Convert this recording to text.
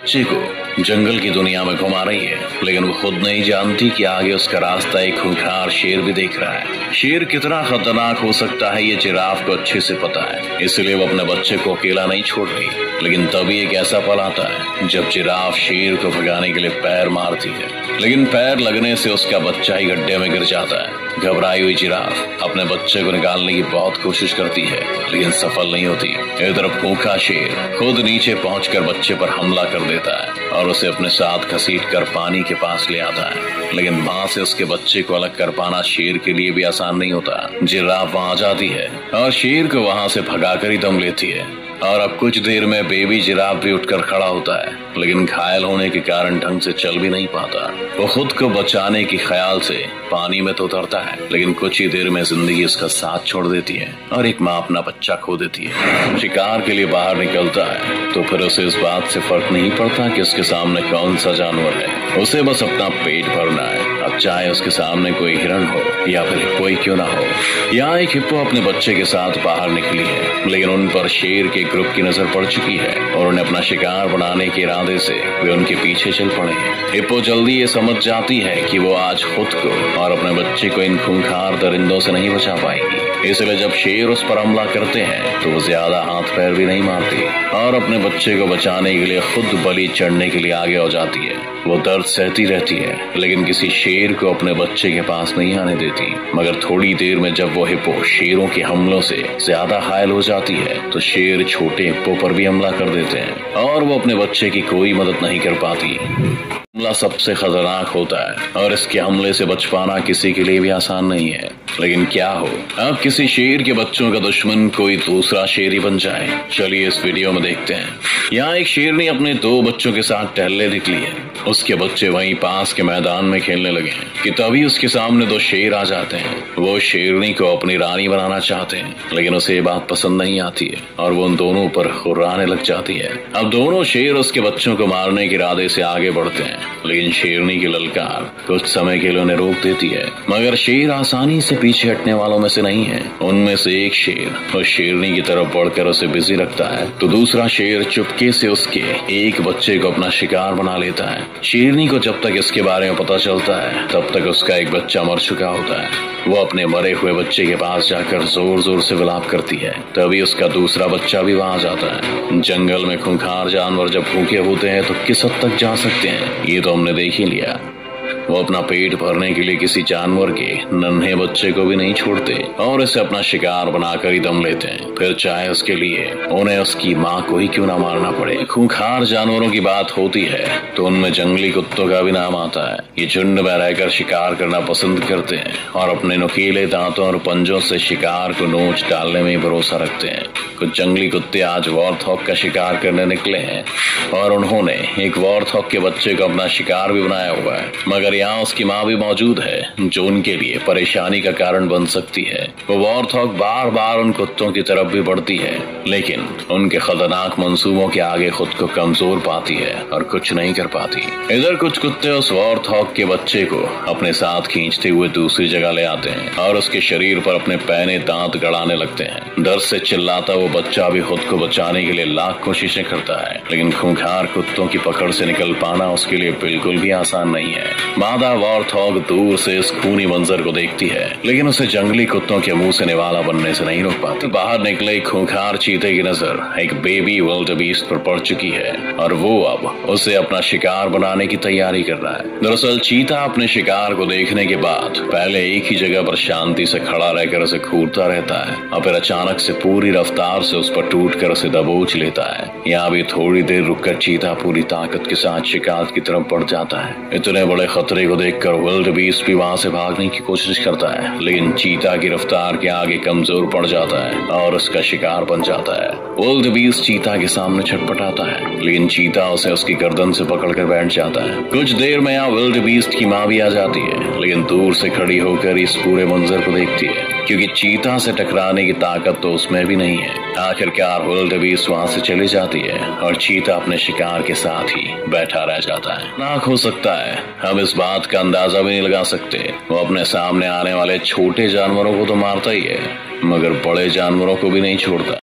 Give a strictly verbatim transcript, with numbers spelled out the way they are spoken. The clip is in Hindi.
बच्चे को जंगल की दुनिया में घुमा रही है, लेकिन वो खुद नहीं जानती कि आगे उसका रास्ता एक खूंखार शेर भी देख रहा है। शेर कितना खतरनाक हो सकता है ये जिराफ को अच्छे से पता है, इसलिए वो अपने बच्चे को अकेला नहीं छोड़ रही। लेकिन तभी एक ऐसा पल आता है जब जिराफ शेर को भगाने के लिए पैर मारती है, लेकिन पैर लगने से उसका बच्चा ही गड्ढे में गिर जाता है। घबराई हुई जिराफ अपने बच्चे को निकालने की बहुत कोशिश करती है, लेकिन सफल नहीं होती। एक तरफ भूखा शेर खुद नीचे पहुंचकर बच्चे पर हमला कर देता है और उसे अपने साथ घसीट कर पानी के पास ले आता है, लेकिन वहां से उसके बच्चे को अलग कर पाना शेर के लिए भी आसान नहीं होता। जिराफ वहां जाती है और शेर को वहां से भगाकर ही दम लेती है, और अब कुछ देर में बेबी जिराफ भी उठकर खड़ा होता है, लेकिन घायल होने के कारण ढंग से चल भी नहीं पाता। वो खुद को बचाने के ख्याल से पानी में तो उतरता है, लेकिन कुछ ही देर में जिंदगी उसका साथ छोड़ देती है और एक माँ अपना बच्चा खो देती है। शिकार के लिए बाहर निकलता है तो फिर उसे इस बात से फर्क नहीं पड़ता कि उसके सामने कौन सा जानवर है, उसे बस अपना पेट भरना है। अब चाहे उसके सामने कोई हिरण हो या फिर कोई क्यों ना हो। यहाँ एक हिप्पो अपने बच्चे के साथ बाहर निकली है, लेकिन उन पर शेर के ग्रुप की नजर पड़ चुकी है और उन्हें अपना शिकार बनाने के इरादे से वे उनके पीछे चल पड़े हैं। हिप्पो जल्दी ये समझ जाती है कि वो आज खुद को और अपने बच्चे को इन खूंखार दरिंदों से नहीं बचा पाएगी, इसलिए जब शेर उस पर हमला करते हैं तो वो ज्यादा हाथ पैर भी नहीं मारती और अपने बच्चे को बचाने के लिए खुद बलि चढ़ने के लिए आगे हो जाती है। वो दर्द सहती रहती है, लेकिन किसी शेर को अपने बच्चे के पास नहीं आने देती। मगर थोड़ी देर में जब वो हिप्पो शेरों के हमलों से ज्यादा घायल हो जाती है तो शेर छोटे हिप्पो पर भी हमला कर देते हैं और वो अपने बच्चे की कोई मदद नहीं कर पाती। हमला सबसे खतरनाक होता है और इसके हमले से बच पाना किसी के लिए भी आसान नहीं है। लेकिन क्या हो अब किसी शेर के बच्चों का दुश्मन कोई दूसरा शेर ही बन जाए। चलिए इस वीडियो में देखते हैं। यहाँ एक शेरनी अपने दो बच्चों के साथ टहलने निकली है। उसके बच्चे वहीं पास के मैदान में खेलने लगे हैं कि तभी उसके सामने दो शेर आ जाते हैं। वो शेरनी को अपनी रानी बनाना चाहते हैं, लेकिन उसे ये बात पसंद नहीं आती है और वो उन दोनों पर खुर्राने लग जाती है। अब दोनों शेर उसके बच्चों को मारने के इरादे से आगे बढ़ते हैं, लेकिन शेरनी की ललकार कुछ समय के लिए उन्हें रोक देती है। मगर शेर आसानी से पीछे हटने वालों में से नहीं है। उनमें से एक शेर उस शेरनी की तरफ बढ़कर उसे बिजी रखता है तो दूसरा शेर चुपके से उसके एक बच्चे को अपना शिकार बना लेता है। शेरनी को जब तक इसके बारे में पता चलता है तब तक उसका एक बच्चा मर चुका होता है। वो अपने मरे हुए बच्चे के पास जाकर जोर जोर से विलाप करती है, तभी उसका दूसरा बच्चा भी वहां जाता है। जंगल में खूंखार जानवर जब भूखे होते हैं तो किस हद तक जा सकते हैं ये तो हमने देख ही लिया। वो अपना पेट भरने के लिए किसी जानवर के नन्हे बच्चे को भी नहीं छोड़ते और इसे अपना शिकार बनाकर ही दम लेते हैं, फिर चाहे उसके लिए उन्हें उसकी माँ को ही क्यों ना मारना पड़े। खूंखार जानवरों की बात होती है तो उनमें जंगली कुत्तों का भी नाम आता है। ये झुंड में रहकर शिकार करना पसंद करते हैं और अपने नुकीले दांतों और पंजों से शिकार को नोच डालने में भरोसा रखते हैं। कुछ जंगली कुत्ते आज वॉर्थॉग का शिकार करने निकले हैं और उन्होंने एक वॉर्थॉग के बच्चे को अपना शिकार भी बनाया हुआ है, मगर यहाँ उसकी माँ भी मौजूद है जो उनके लिए परेशानी का कारण बन सकती है। वो वॉर्थॉग बार बार उन कुत्तों की तरफ भी बढ़ती है, लेकिन उनके खतरनाक मंसूबों के आगे खुद को कमजोर पाती है और कुछ नहीं कर पाती। इधर कुछ कुत्ते उस वॉर्थॉग के बच्चे को अपने साथ खींचते हुए दूसरी जगह ले आते हैं और उसके शरीर पर अपने पैने दांत गड़ाने लगते हैं। दर्द से चिल्लाता वो बच्चा भी खुद को बचाने के लिए लाख कोशिशें करता है, लेकिन खूंखार कुत्तों की पकड़ से निकल पाना उसके लिए बिल्कुल भी आसान नहीं है। मादा वॉर्थॉग दूर से इस खूनी मंजर को देखती है, लेकिन उसे जंगली कुत्तों के मुंह से निवाला बनने से नहीं रोक पाती। बाहर निकले खूंखार चीते की नजर एक बेबी विल्डबीस्ट पर पड़ चुकी है और वो अब उसे अपना शिकार बनाने की तैयारी कर रहा है। दरअसल चीता अपने शिकार को देखने के बाद पहले एक ही जगह पर शांति से खड़ा रहकर उसे घूरता रहता है और फिर अचानक से पूरी रफ्तार से उस पर टूट कर उसे दबोच लेता है। यहाँ भी थोड़ी देर रुककर चीता पूरी ताकत के साथ शिकार की तरफ बढ़ जाता है। इतने बड़े खतरे को देखकर विल्डबीस्ट भी वहां से भागने की कोशिश करता है, लेकिन चीता की रफ्तार के आगे कमजोर पड़ जाता है और उसका शिकार बन जाता है। विल्डबीस्ट चीता के सामने छटपटाता है, लेकिन चीता उसे उसकी गर्दन से पकड़कर बैठ जाता है। कुछ देर में यहाँ विल्डबीस्ट की माँ भी आ जाती है, लेकिन दूर से खड़ी होकर इस पूरे मंजर को देखती है, क्योंकि चीता से टकराने की ताकत तो उसमें भी नहीं है। आखिरकार विल्डबीस्ट वहां से चली जाती है और चीता अपने शिकार के साथ ही बैठा रह जाता है। नाक हो सकता है हम इस बात का अंदाजा भी नहीं लगा सकते, वो अपने सामने आने वाले छोटे जानवरों को तो मारता ही है, मगर बड़े जानवरों को भी नहीं छोड़ता।